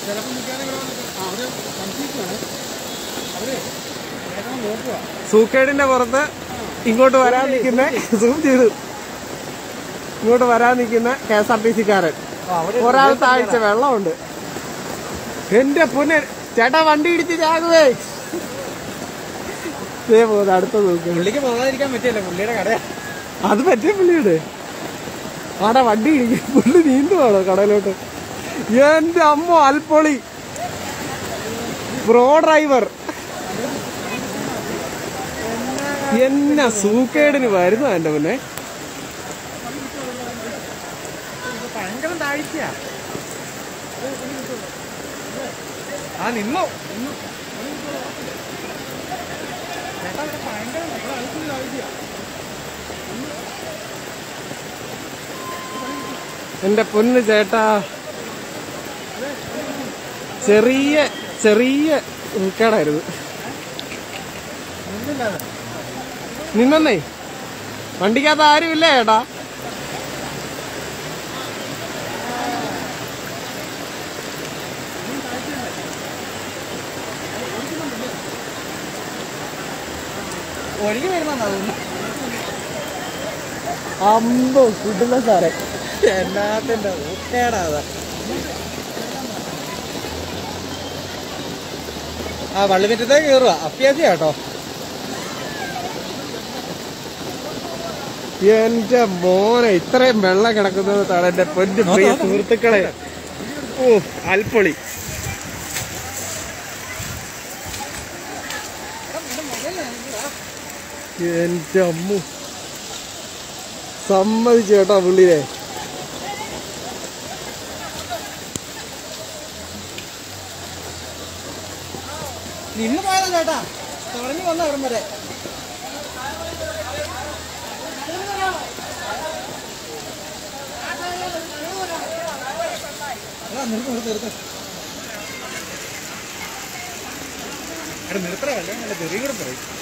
സൂക്കേടിന്റെ പുറത്ത് ഇങ്ങോട്ട് വരാൻ നിൽക്കുന്ന സൂം ചെയ്തു ഇങ്ങോട്ട് വരാൻ നിൽക്കുന്ന KSRTC-കാരൻ. ഒരാൾ താഴ്ച വെള്ളമുണ്ട്. എന്റെ പൊന്നെ ചേട്ടാ, വണ്ടി ഇടിച്ച് ചാകുവേ. പോകുന്നത് അടുത്ത നോക്ക്. പുള്ളിക്ക് പോകാതിരിക്കാൻ പറ്റില്ല, പുള്ളിയുടെ കട അത് പറ്റിയ പുള്ളിയുടെ ആടാ വണ്ടി ഇടിക്കും. പുള്ളി നീന്തുവാണോ കടയിലോട്ട്? എന്റെ അമ്മ അൽപ്പൊളി പ്രോ ഡ്രൈവർ. എന്നാ സൂക്കേടിന് വരുന്നു എന്റെ മുന്നേ. ഭയങ്കര താഴ്ച. ആ നിന്നോ എന്റെ പൊന്ന് ചേട്ടാ, ചെറിയ ചെറിയ സൂക്കേടായിരുന്നു. നിന്നേ വണ്ടിക്കകത്ത് ആരുമില്ല ചേട്ടാ. ഒഴുകി വരുന്ന അമ്പോ കിട്ടുന്ന സാറേ. എല്ലാത്തിന്റെ ഊക്കേടാ. ആ വള്ളിമിറ്റത്തേക്ക് കയറുക അത്യാവശ്യം കേട്ടോ. എന്റെ മോനെ ഇത്രയും വെള്ളം കിടക്കുന്നത് താണ് എന്റെ പൊന്നു പ്രിയ സുഹൃത്തുക്കളെ. ഓ അൽപ്പൊളി. എന്റെ അമ്മു സമ്മതിച്ചു കേട്ടോ പുള്ളിയെ. നിന്ന് പോയതാ ചേട്ടാ, തുടങ്ങി വന്ന ഇടം വരെ. നിർത്തണമല്ലേ, നല്ല ചെറിയ കൂടെ പറയും.